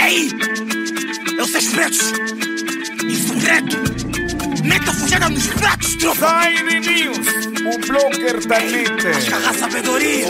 Aí, eu sei pretos, insurreto, meta fujada nos pratos, tropa. Zaire News, o blocker da NET. Agarra a sabedoria.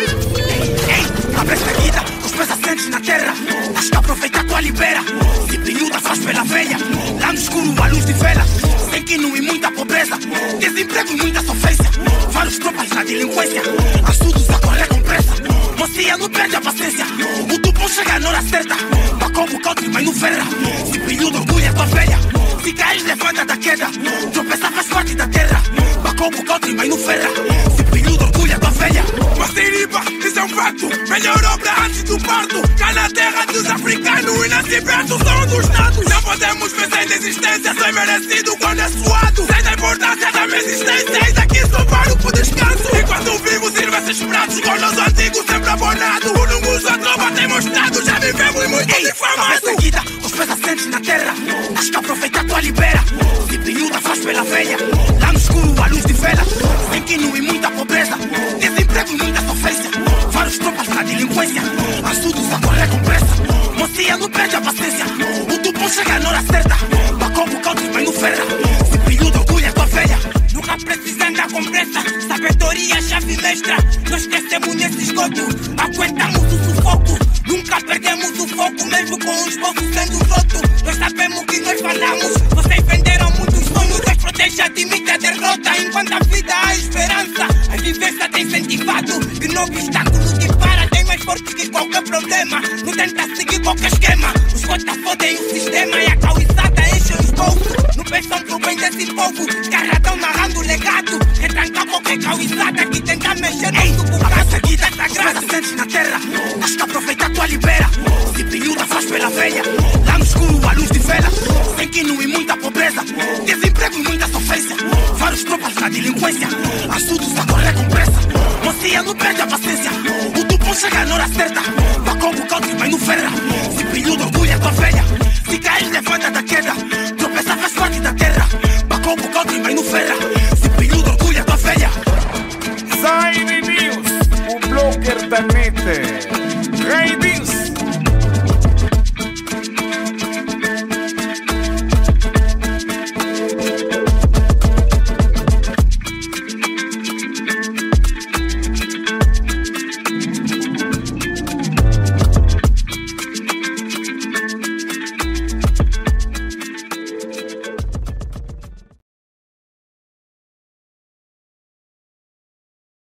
Ei, cabeça erguida, os pés assentes na terra. Acho que aproveita a tua libera. Se peluda faz pela velha. Lá no escuro a luz de vela. Sem quino e muita pobreza. Desemprego e muita sofrência. Vários tropas na delinquência. Assuntos a correr com pressa. Mocinha não perde a paciência. O tupão chega na hora certa. Bacobo, country, mas não ferra. Se peluda orgulha a tua velha. Se caís, levanta da queda. Tropeçar faz parte da terra. Bacobo, country, mas não ferra. Se peluda orgulha a tua velha. Masteriba, isso é um fato. Melhor obra antes do parto. Cá na terra dos africanos e nascimento são dos natos. Não podemos vencer a existência sem merecido quando é suado. Sei da importância da minha existência e daqui só paro por descanso. Enquanto vivo sirva esses pratos com os antigos sempre abonado. O Lunguzo a trova tem mostrado. Já vivemos e muito difamados. Seguida, os pés assentes na terra. Acho que aproveita a tua libera. Se peluda faz pela velha. Lá no escuro a luz de vela. Sem quino e muita pobreza. Desemprego e muita sofrência. Vários tropas na delinquência. Assuntos a correr com pressa. Mocinha não perde a paciência. O tupão chega na hora certa. Bacobo, country, mas não ferra. Se peluda orgulha a tua velha. Nunca precisa andar com pressa. Sabedoria, chave mestra. Não esquecemos nesse esgoto. Aguentamos o sufoco. Nunca perdemos o foco, mesmo com os bolsos sendo roto. Nós sabemos que nós falamos. Vocês venderam muitos sonhos. Deus proteja de mim da derrota. Enquanto a vida há esperança. A vivência tem incentivado. Que novo obstáculo dispara. Tem mais forte que qualquer problema. Não tenta seguir qualquer esquema. Os cotas fodem o sistema. E a cauizada enche os bolsos. Não pensam pro bem desse povo. Carradão narrando o legado. Retrancar qualquer cauizada que tenta mexer no bocado. Seguida, os pés assentes na terra. Acho que aproveita a tua libera. Se peluda faz pela velha. Lá no escuro a luz de vela. Sem quino e muita pobreza. Desemprego e muita sofrência. Vários tropas na delinquência. Assuntos a correr com pressa. Mocinha não perde a paciência. O tupão chega na hora certa. Bacobo, country, mas não ferra. Se peluda orgulha a tua velha. Se caís, levanta da queda. Tropeçar faz parte da terra. Bacobo, country, mas não ferra. Se peluda orgulha a tua velha. Zaire News, o blocker da NET.